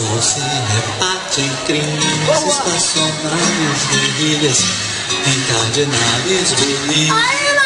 Só se reparte em crimes estacionários, guerrilhas, encardenados, belícios.